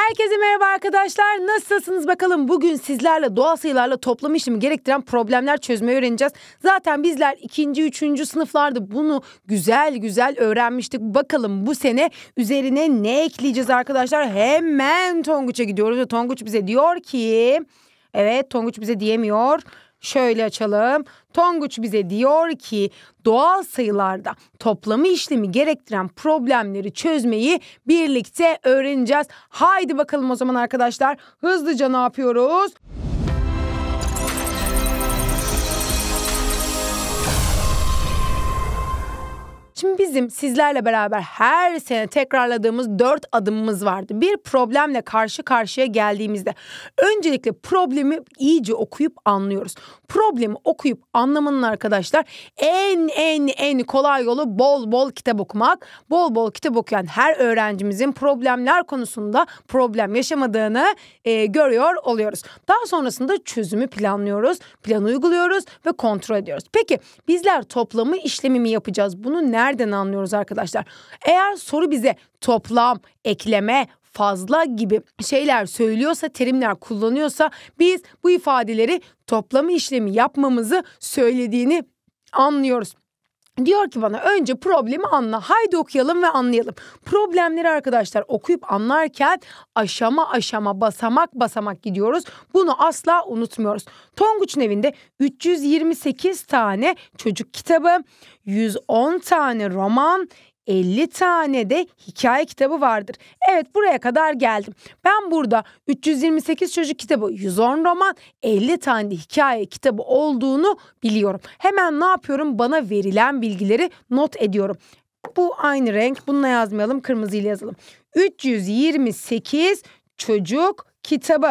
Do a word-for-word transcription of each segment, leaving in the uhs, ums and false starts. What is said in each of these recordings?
Herkese merhaba arkadaşlar. Nasılsınız bakalım? Bugün sizlerle doğal sayılarla toplam işlemi gerektiren problemler çözmeyi öğreneceğiz. Zaten bizler ikinci, üçüncü sınıflarda bunu güzel güzel öğrenmiştik. Bakalım bu sene üzerine ne ekleyeceğiz arkadaşlar? Hemen Tonguç'a gidiyoruz ve Tonguç bize diyor ki... Evet, Tonguç bize diyemiyor. Şöyle açalım. Tonguç bize diyor ki doğal sayılarda toplamı işlemi gerektiren problemleri çözmeyi birlikte öğreneceğiz. Haydi bakalım o zaman arkadaşlar. Hızlıca ne yapıyoruz? Şimdi bizim sizlerle beraber her sene tekrarladığımız dört adımımız vardı. Bir problemle karşı karşıya geldiğimizde öncelikle problemi iyice okuyup anlıyoruz. Problemi okuyup anlamanın arkadaşlar en en en kolay yolu bol bol kitap okumak. Bol bol kitap okuyan her öğrencimizin problemler konusunda problem yaşamadığını e, görüyor oluyoruz. Daha sonrasında çözümü planlıyoruz, planı uyguluyoruz ve kontrol ediyoruz. Peki bizler toplamı işlemi mi yapacağız? Bunu nerede Nereden anlıyoruz arkadaşlar? Eğer soru bize toplam, ekleme, fazla gibi şeyler söylüyorsa, terimler kullanıyorsa biz bu ifadeleri toplama işlemi yapmamızı söylediğini anlıyoruz. Diyor ki bana önce problemi anla. Haydi okuyalım ve anlayalım. Problemleri arkadaşlar okuyup anlarken aşama aşama basamak basamak gidiyoruz. Bunu asla unutmuyoruz. Tonguç'un evinde üç yüz yirmi sekiz tane çocuk kitabı, yüz on tane roman, elli tane de hikaye kitabı vardır. Evet, buraya kadar geldim. Ben burada üç yüz yirmi sekiz çocuk kitabı, yüz on roman, elli tane de hikaye kitabı olduğunu biliyorum. Hemen ne yapıyorum? Bana verilen bilgileri not ediyorum. Bu aynı renk. Bununla yazmayalım. Kırmızıyla yazalım. üç yüz yirmi sekiz çocuk kitabı,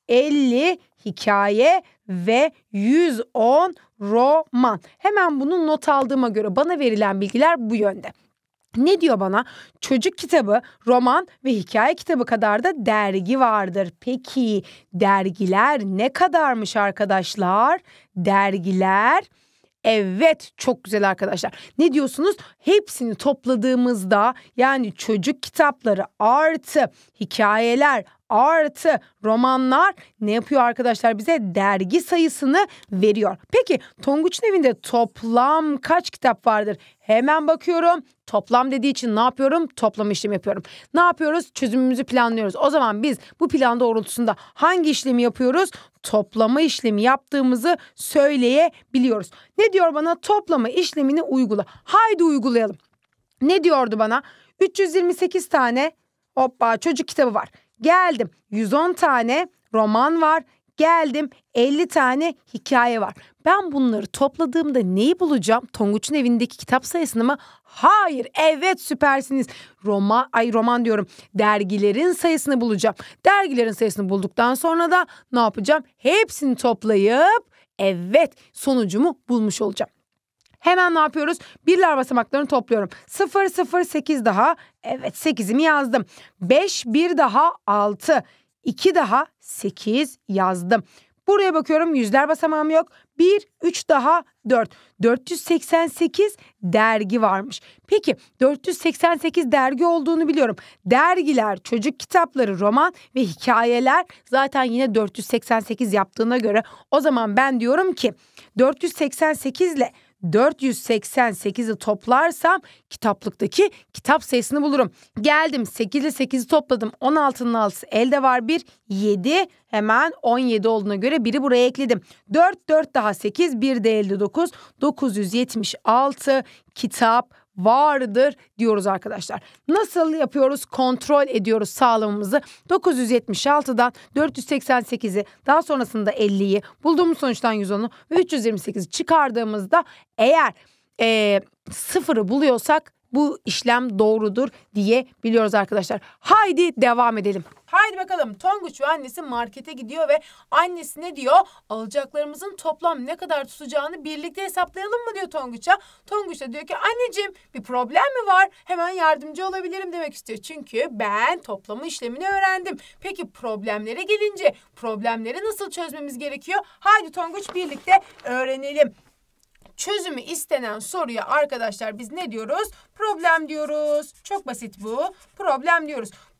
elli hikaye ve yüz on roman. Hemen bunu not aldığıma göre bana verilen bilgiler bu yönde. Ne diyor bana? Çocuk kitabı, roman ve hikaye kitabı kadar da dergi vardır. Peki dergiler ne kadarmış arkadaşlar? Dergiler... Evet, çok güzel arkadaşlar. Ne diyorsunuz? Hepsini topladığımızda yani çocuk kitapları artı hikayeler artı romanlar ne yapıyor arkadaşlar? Bize dergi sayısını veriyor. Peki Tonguç'un evinde toplam kaç kitap vardır? Hemen bakıyorum. Toplam dediği için ne yapıyorum? Toplam işlemi yapıyorum. Ne yapıyoruz? Çözümümüzü planlıyoruz. O zaman biz bu plan doğrultusunda hangi işlemi yapıyoruz? Toplama işlemi yaptığımızı söyleyebiliyoruz. Ne diyor bana? Toplama işlemini uygula. Haydi uygulayalım. Ne diyordu bana? üç yüz yirmi sekiz tane hoppa çocuk kitabı var. Geldim. yüz on tane roman var. Geldim. elli tane hikaye var. Ben bunları topladığımda neyi bulacağım? Tonguç'un evindeki kitap sayısını mı? Hayır. Evet, süpersiniz. Roman, ay roman diyorum. Dergilerin sayısını bulacağım. Dergilerin sayısını bulduktan sonra da ne yapacağım? Hepsini toplayıp evet sonucumu bulmuş olacağım. Hemen ne yapıyoruz? Birler basamaklarını topluyorum. sıfır, sıfır, sekiz daha. Evet, sekizimi yazdım. beş, bir daha altı. iki daha sekiz yazdım. Buraya bakıyorum, yüzler basamağım yok. bir, üç daha dört. dört yüz seksen sekiz dergi varmış. Peki dört yüz seksen sekiz dergi olduğunu biliyorum. Dergiler, çocuk kitapları, roman ve hikayeler zaten yine dört yüz seksen sekiz yaptığına göre o zaman ben diyorum ki dört yüz seksen sekiz ile dört yüz seksen sekizi toplarsam kitaplıktaki kitap sayısını bulurum. Geldim, sekiz ile sekizi topladım. on altının altısı elde var bir, yedi. Hemen on yedi olduğuna göre biri buraya ekledim. dört, dört daha sekiz, bir de elli dokuz. dokuz yüz yetmiş altı kitap vardır diyoruz arkadaşlar. Nasıl yapıyoruz? Kontrol ediyoruz sağlamamızı. dokuz yüz yetmiş altıdan dört yüz seksen sekizi, daha sonrasında elliyi, bulduğumuz sonuçtan yüz onu ve üç yüz yirmi sekizi çıkardığımızda eğer e, sıfırı buluyorsak bu işlem doğrudur diye biliyoruz arkadaşlar. Haydi devam edelim. Haydi bakalım, Tonguç ve annesi markete gidiyor ve annesi ne diyor? Alacaklarımızın toplam ne kadar tutacağını birlikte hesaplayalım mı diyor Tonguç'a. Tonguç da diyor ki anneciğim bir problem mi var? Hemen yardımcı olabilirim demek istiyor. Çünkü ben toplama işlemini öğrendim. Peki problemlere gelince problemleri nasıl çözmemiz gerekiyor? Haydi Tonguç birlikte öğrenelim. Çözümü istenen soruya arkadaşlar biz ne diyoruz? Problem diyoruz. Çok basit bu. Problem diyoruz.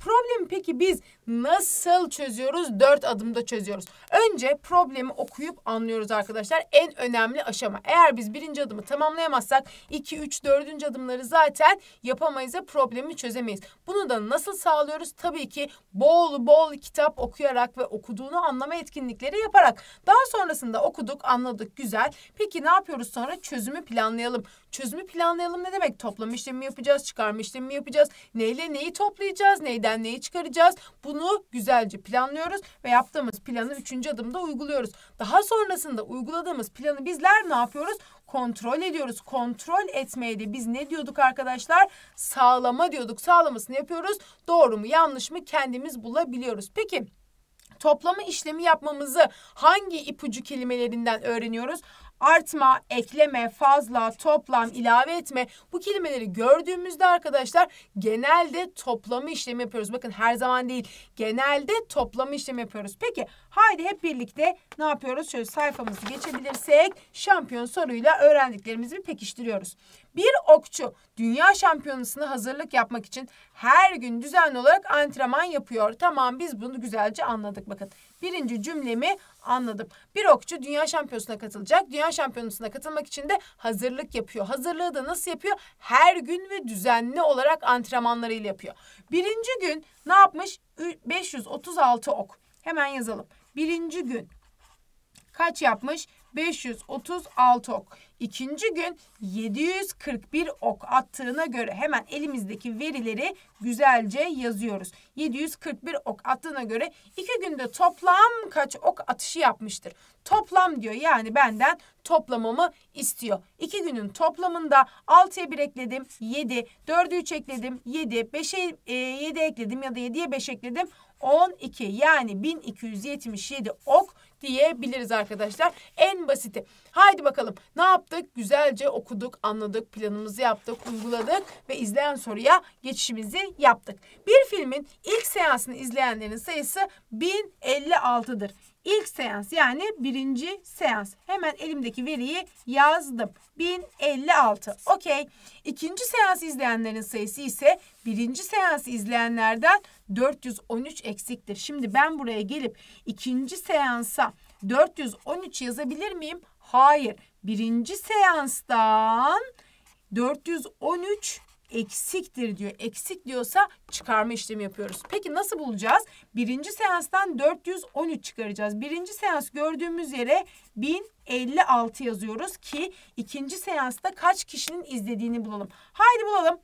Problemi peki biz nasıl çözüyoruz? Dört adımda çözüyoruz. Önce problemi okuyup anlıyoruz arkadaşlar. En önemli aşama. Eğer biz birinci adımı tamamlayamazsak iki, üç, dördüncü adımları zaten yapamayız ve problemi çözemeyiz. Bunu da nasıl sağlıyoruz? Tabii ki bol bol kitap okuyarak ve okuduğunu anlama etkinlikleri yaparak. Daha sonrasında okuduk, anladık, güzel. Peki ne yapıyoruz sonra? Çözümü planlayalım. Çözümü planlayalım ne demek? Toplama işlemi yapacağız, çıkarma işlemi yapacağız. Neyle neyi toplayacağız, neyden neyi çıkaracağız? Bunu güzelce planlıyoruz ve yaptığımız planı üçüncü adımda uyguluyoruz. Daha sonrasında uyguladığımız planı bizler ne yapıyoruz? Kontrol ediyoruz. Kontrol etmeye de biz ne diyorduk arkadaşlar? Sağlama diyorduk. Sağlamasını yapıyoruz. Doğru mu yanlış mı kendimiz bulabiliyoruz. Peki toplama işlemi yapmamızı hangi ipucu kelimelerinden öğreniyoruz? Artma, ekleme, fazla, toplam, ilave etme. Bu kelimeleri gördüğümüzde arkadaşlar genelde toplama işlemi yapıyoruz. Bakın her zaman değil. Genelde toplama işlemi yapıyoruz. Peki haydi hep birlikte ne yapıyoruz? Şöyle sayfamızı geçebilirsek şampiyon soruyla öğrendiklerimizi bir pekiştiriyoruz. Bir okçu dünya şampiyonasına hazırlık yapmak için her gün düzenli olarak antrenman yapıyor. Tamam biz bunu güzelce anladık bakın. Birinci cümlemi anladım. Bir okçu dünya şampiyonasına katılacak. Dünya şampiyonasına katılmak için de hazırlık yapıyor. Hazırlığı da nasıl yapıyor? Her gün ve düzenli olarak antrenmanlarıyla yapıyor. Birinci gün ne yapmış? beş yüz otuz altı ok. Hemen yazalım. Birinci gün kaç yapmış? beş yüz otuz altı ok. İkinci gün yedi yüz kırk bir ok attığına göre hemen elimizdeki verileri güzelce yazıyoruz. yedi yüz kırk bir ok attığına göre iki günde toplam kaç ok atışı yapmıştır? Toplam diyor yani benden toplamamı istiyor. iki günün toplamında altıya bir ekledim yedi, dörde üç ekledim yedi, beşe yedi ekledim ya da yediye beş ekledim on iki yani bin iki yüz yetmiş yedi ok diyebiliriz arkadaşlar. En basiti. Haydi bakalım ne yaptık? Güzelce okuduk, anladık, planımızı yaptık, uyguladık ve izleyen soruya geçişimizi yaptık. Bir filmin ilk seansını izleyenlerin sayısı bin elli altıdır. İlk seans yani birinci seans. Hemen elimdeki veriyi yazdım. bin elli altı. Okey. İkinci seans izleyenlerin sayısı ise birinci seansı izleyenlerden dört yüz on üç eksiktir. Şimdi ben buraya gelip ikinci seansa dört yüz on üç yazabilir miyim? Hayır. Birinci seanstan dört yüz on üç eksiktir diyor. Eksik diyorsa çıkarma işlemi yapıyoruz. Peki nasıl bulacağız? Birinci seanstan dört yüz on üç çıkaracağız. Birinci seans gördüğümüz yere bin elli altı yazıyoruz ki ikinci seansta kaç kişinin izlediğini bulalım. Haydi bulalım.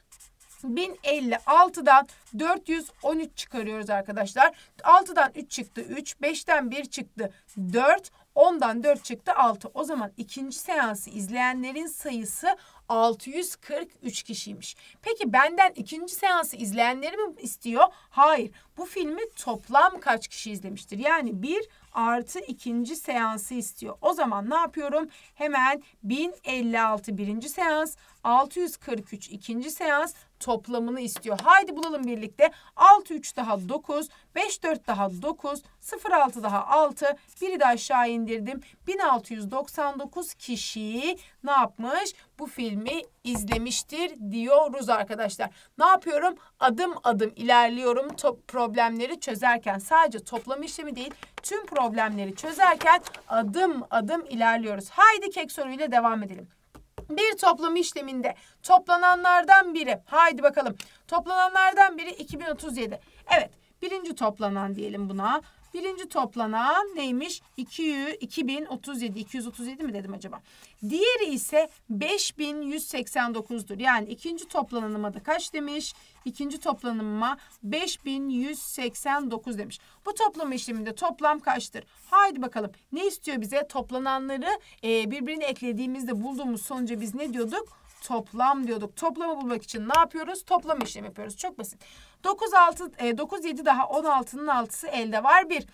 bin elli altıdan dört yüz on üç çıkarıyoruz arkadaşlar. altıdan üç çıktı üç, beşten bir çıktı dört, ondan dört çıktı altı. O zaman ikinci seansı izleyenlerin sayısı altı yüz kırk üç kişiymiş. Peki benden ikinci seansı izleyenleri mi istiyor? Hayır. Bu filmi toplam kaç kişi izlemiştir? Yani bir artı ikinci seansı istiyor. O zaman ne yapıyorum? Hemen bin elli altı birinci seans, altı yüz kırk üç ikinci seans toplamını istiyor. Haydi bulalım birlikte. altı üç daha dokuz, beş dört daha dokuz, sıfır altı daha altı, biri de aşağı indirdim. bin altı yüz doksan dokuz kişi ne yapmış? Bu filmi izlemiştir diyoruz arkadaşlar. Ne yapıyorum? Adım adım ilerliyorum. Top problemleri çözerken sadece toplam işlemi değil, tüm problemleri çözerken adım adım ilerliyoruz. Haydi kek soruyla devam edelim. Bir toplam işleminde toplananlardan biri. Haydi bakalım. Toplananlardan biri iki bin otuz yedi. Evet. Birinci toplanan diyelim buna. Birinci toplanan neymiş? iki yüz, iki bin otuz yedi. iki yüz otuz yedi mi dedim acaba? Diğeri ise beş bin yüz seksen dokuzdur. Yani ikinci toplananıma da kaç demiş? İkinci toplanıma beş bin yüz seksen dokuz demiş. Bu toplama işleminde toplam kaçtır? Haydi bakalım. Ne istiyor bize? Toplananları e, birbirine eklediğimizde bulduğumuz sonuca biz ne diyorduk? Toplam diyorduk. Toplamı bulmak için ne yapıyoruz? Toplam işlemi yapıyoruz. Çok basit. dokuz, altı, e, dokuz, yedi daha on altının altısı elde var bir.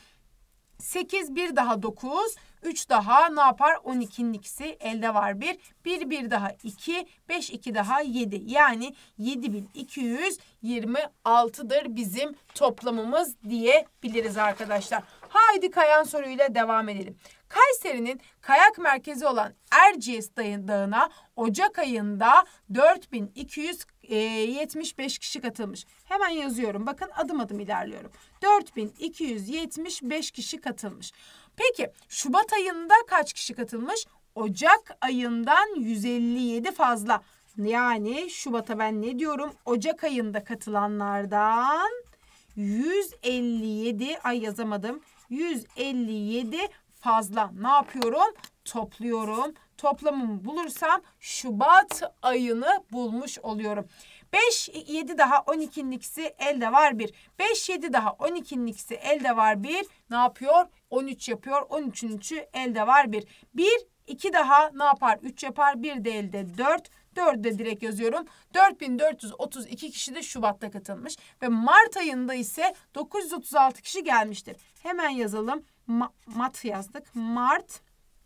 sekiz, bir daha dokuz. üç daha ne yapar? on ikinin ikisi elde var bir. bir, bir daha iki. beş, iki daha yedi. Yani yedi bin iki yüz yirmi altıdır bizim toplamımız diyebiliriz arkadaşlar. Haydi kayan soruyla devam edelim. Kayseri'nin kayak merkezi olan Erciyes Dağı'na Ocak ayında dört bin iki yüz e, yetmiş beş kişi katılmış. Hemen yazıyorum. Bakın adım adım ilerliyorum. dört bin iki yüz yetmiş beş kişi katılmış. Peki Şubat ayında kaç kişi katılmış? Ocak ayından yüz elli yedi fazla. Yani Şubat'a ben ne diyorum? Ocak ayında katılanlardan yüz elli yedi, ay yazamadım. yüz elli yedi fazla. Ne yapıyorum? Topluyorum. Toplamımı bulursam Şubat ayını bulmuş oluyorum. beş, yedi daha on ikinin ikisi elde var bir. beş, yedi daha on ikinin ikisi elde var bir. Ne yapıyor? on üç yapıyor. on üçün üçü elde var bir. bir, iki daha ne yapar? üç yapar. bir de elde dört. dördü de direkt yazıyorum. dört bin dört yüz otuz iki kişi de Şubat'ta katılmış. Ve Mart ayında ise dokuz yüz otuz altı kişi gelmiştir. Hemen yazalım. Ma- Mat yazdık. Mart.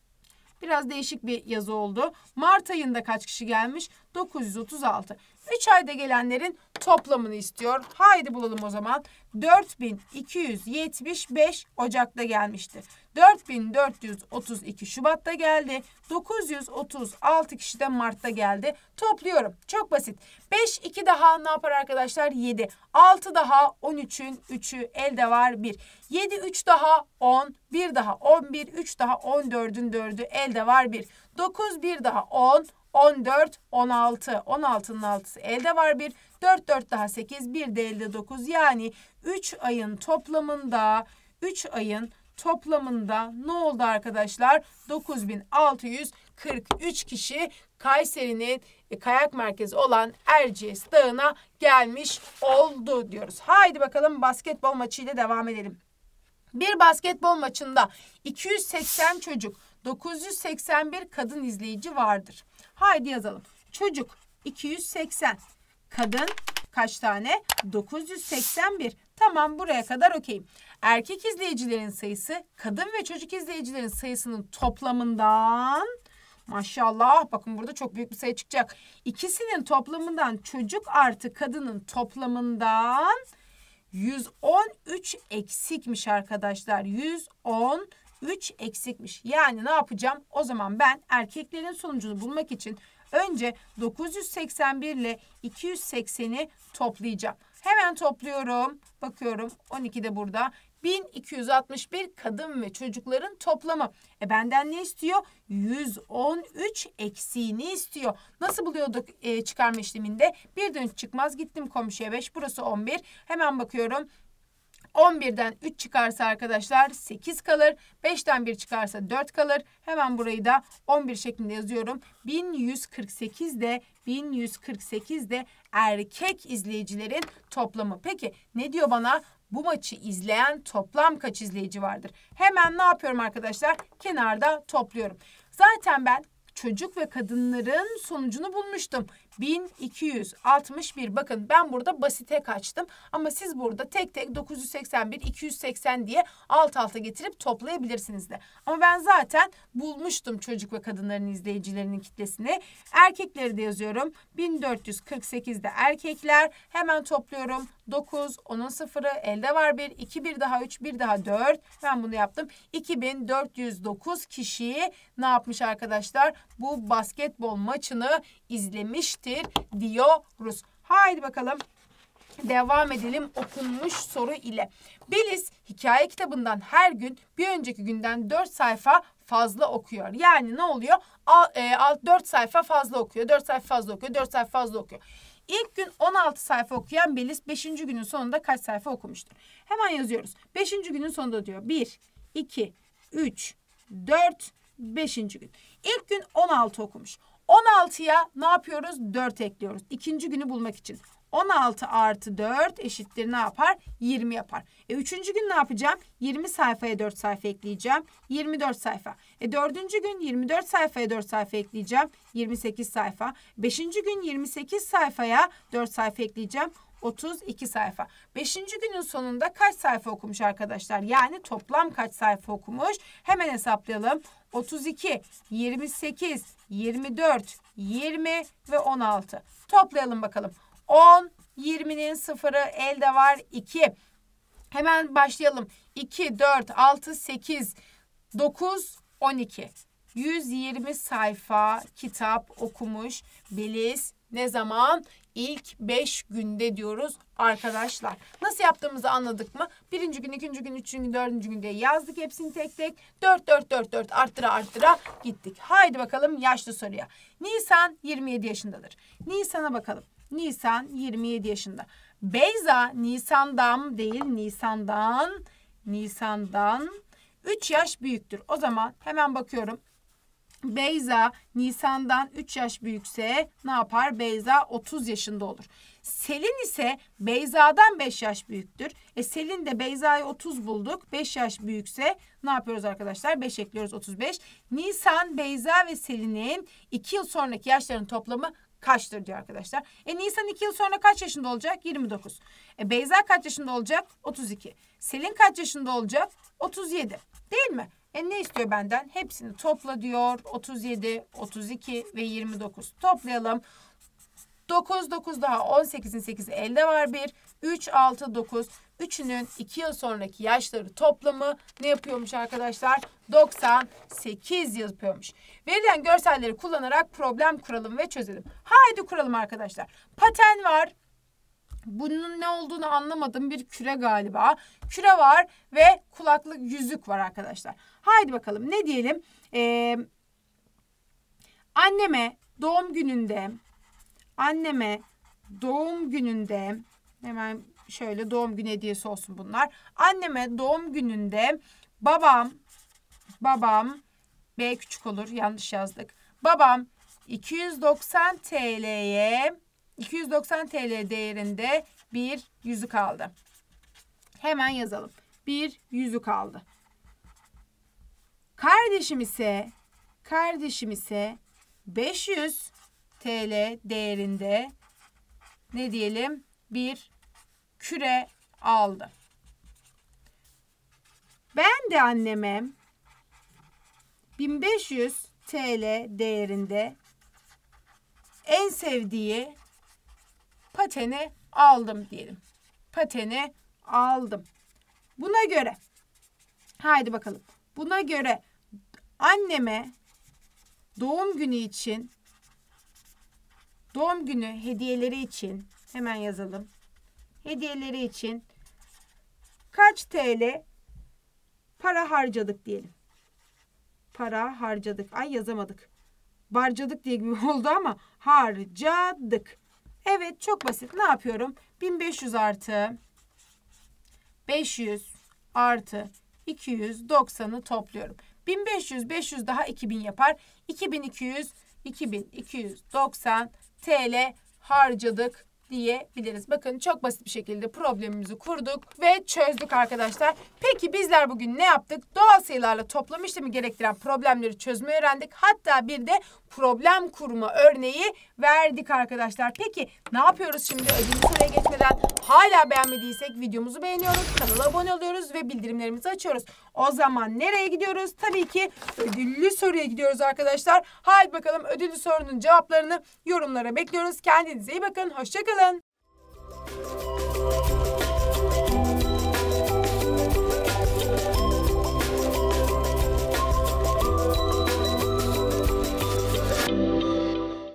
Biraz değişik bir yazı oldu. Mart ayında kaç kişi gelmiş? dokuz yüz otuz altı. üç ayda gelenlerin toplamını istiyor. Haydi bulalım o zaman. dört bin iki yüz yetmiş beş Ocak'ta gelmişti. dört bin dört yüz otuz iki Şubat'ta geldi. dokuz yüz otuz altı kişi de Mart'ta geldi. Topluyorum. Çok basit. beş, iki daha ne yapar arkadaşlar? yedi. altı daha on üçün üçü elde var bir. yedi, üç daha on. bir daha on bir. üç daha on dördün dördü elde var bir. dokuz, bir daha on. on dört, on altı. on altının altısı elde var bir. dört, dört daha sekiz. bir de elde dokuz. Yani üç ayın toplamında üç ayın toplamında ne oldu arkadaşlar? dokuz bin altı yüz kırk üç kişi Kayseri'nin kayak merkezi olan Erciyes Dağı'na gelmiş oldu diyoruz. Haydi bakalım basketbol maçıyla devam edelim. Bir basketbol maçında iki yüz seksen çocuk, dokuz yüz seksen bir kadın izleyici vardır. Haydi yazalım. Çocuk iki yüz seksen, kadın kaç tane? dokuz yüz seksen bir. Tamam, buraya kadar okeyim. Erkek izleyicilerin sayısı kadın ve çocuk izleyicilerin sayısının toplamından, maşallah bakın burada çok büyük bir sayı çıkacak. İkisinin toplamından, çocuk artı kadının toplamından yüz on üç eksikmiş arkadaşlar. yüz on üç eksikmiş. Yani ne yapacağım? O zaman ben erkeklerin sonucunu bulmak için önce dokuz yüz seksen bir ile iki yüz sekseni toplayacağım. Hemen topluyorum. Bakıyorum on iki de burada. bin iki yüz altmış bir kadın ve çocukların toplamı. E benden ne istiyor? yüz on üç eksiğini istiyor. Nasıl buluyorduk e, çıkarma işleminde? birden üç çıkmaz. Gittim komşuya beş. Burası on bir. Hemen bakıyorum. on birden üç çıkarsa arkadaşlar sekiz kalır. beşten bir çıkarsa dört kalır. Hemen burayı da on bir şeklinde yazıyorum. bin yüz kırk sekiz de bin yüz kırk sekiz de erkek izleyicilerin toplamı. Peki ne diyor bana? Bu maçı izleyen toplam kaç izleyici vardır? Hemen ne yapıyorum arkadaşlar? Kenarda topluyorum. Zaten ben çocuk ve kadınların sonucunu bulmuştum. bin iki yüz altmış bir. Bakın ben burada basite kaçtım. Ama siz burada tek tek dokuz yüz seksen bir, iki yüz seksen diye alt alta getirip toplayabilirsiniz de. Ama ben zaten bulmuştum çocuk ve kadınların izleyicilerinin kitlesini. Erkekleri de yazıyorum. bin dört yüz kırk sekizde erkekler. Hemen topluyorum. dokuz, onun sıfırı, elde var bir, iki, bir daha üç, bir daha dört. Ben bunu yaptım. iki bin dört yüz dokuz kişi ne yapmış arkadaşlar? Bu basketbol maçını izlemiştir diyoruz. Haydi bakalım devam edelim okunmuş soru ile. Beliz hikaye kitabından her gün bir önceki günden dört sayfa fazla okuyor. Yani ne oluyor? dört sayfa fazla okuyor, dört sayfa fazla okuyor, dört sayfa fazla okuyor. İlk gün on altı sayfa okuyan Beliz beşinci günün sonunda kaç sayfa okumuştur? Hemen yazıyoruz. beşinci günün sonunda diyor. bir, iki, üç, dört, beşinci gün. İlk gün on altı okumuş. on altıya ne yapıyoruz? dört ekliyoruz. İkinci günü bulmak için. on altı artı dört eşittir ne yapar? yirmi yapar. E üçüncü gün ne yapacağım? yirmi sayfaya dört sayfa ekleyeceğim. yirmi dört sayfa. E dördüncü gün yirmi dört sayfaya dört sayfa ekleyeceğim. yirmi sekiz sayfa. Beşinci gün yirmi sekiz sayfaya dört sayfa ekleyeceğim. otuz iki sayfa. Beşinci günün sonunda kaç sayfa okumuş arkadaşlar? Yani toplam kaç sayfa okumuş? Hemen hesaplayalım. otuz iki, yirmi sekiz, yirmi dört, yirmi ve on altı. Toplayalım bakalım. on, yirminin sıfırı elde var iki. Hemen başlayalım. iki, dört, altı, sekiz, dokuz, on iki. yüz yirmi sayfa kitap okumuş Beliz ne zaman? ilk beş günde diyoruz arkadaşlar. Nasıl yaptığımızı anladık mı? Birinci gün, ikinci gün, üçüncü gün, dördüncü gün diye yazdık hepsini tek tek. Dört, dört, dört, dört arttıra arttıra gittik. Haydi bakalım yaşlı soruya. Nisan yirmi yedi yaşındadır. Nisan'a bakalım. Nisan yirmi yedi yaşında. Beyza Nisan'dan değil Nisan'dan Nisan'dan üç yaş büyüktür. O zaman hemen bakıyorum. Beyza Nisan'dan üç yaş büyükse ne yapar? Beyza otuz yaşında olur. Selin ise Beyza'dan beş yaş büyüktür. E Selin de Beyza'yı otuz bulduk. beş yaş büyükse ne yapıyoruz arkadaşlar? beş ekliyoruz otuz beş. Nisan, Beyza ve Selin'in iki yıl sonraki yaşlarının toplamı kaçtır diyor arkadaşlar. E Nisan iki yıl sonra kaç yaşında olacak? yirmi dokuz. E Beyza kaç yaşında olacak? otuz iki. Selin kaç yaşında olacak? otuz yedi. Değil mi? E ne istiyor benden? Hepsini topla diyor. otuz yedi, otuz iki ve yirmi dokuz. Toplayalım. dokuz, dokuz daha on sekizin sekizi elde var bir. üç, altı, dokuz. Üçünün iki yıl sonraki yaşları toplamı ne yapıyormuş arkadaşlar? doksan sekiz yapıyormuş. Verilen görselleri kullanarak problem kuralım ve çözelim. Haydi kuralım arkadaşlar. Paten var. Bunun ne olduğunu anlamadım. Bir küre galiba. Küre var ve kulaklık, yüzük var arkadaşlar. Haydi bakalım ne diyelim? Ee, anneme doğum gününde anneme doğum gününde hemen şöyle doğum günü hediyesi olsun bunlar. Anneme doğum gününde babam babam B küçük olur, yanlış yazdık. Babam iki yüz doksan TL'ye iki yüz doksan TL değerinde bir yüzük aldı. Hemen yazalım. Bir yüzük aldı. Kardeşim ise kardeşim ise beş yüz TL değerinde ne diyelim? Bir küre aldı. Ben de anneme bin beş yüz TL değerinde en sevdiği pateni aldım diyelim. Pateni aldım. Buna göre haydi bakalım. Buna göre anneme doğum günü için doğum günü hediyeleri için hemen yazalım. Hediyeleri için kaç T L para harcadık diyelim. Para harcadık. Ay yazamadık. Barcadık diye gibi oldu ama harcadık. Evet çok basit. Ne yapıyorum? bin beş yüz artı beş yüz artı iki yüz doksanı topluyorum. bin beş yüz, beş yüz daha iki bin yapar. iki bin iki yüz, iki bin iki yüz doksan T L harcadık diyebiliriz. Bakın çok basit bir şekilde problemimizi kurduk ve çözdük arkadaşlar. Peki bizler bugün ne yaptık? Doğal sayılarla toplam işlemi gerektiren problemleri çözmeyi öğrendik. Hatta bir de problem kurma örneği verdik arkadaşlar. Peki ne yapıyoruz şimdi? Ödüllü soruya geçmeden hala beğenmediysek videomuzu beğeniyoruz, kanala abone oluyoruz ve bildirimlerimizi açıyoruz. O zaman nereye gidiyoruz? Tabii ki ödüllü soruya gidiyoruz arkadaşlar. Haydi bakalım ödüllü sorunun cevaplarını yorumlara bekliyoruz. Kendinize iyi bakın. Hoşça kalın.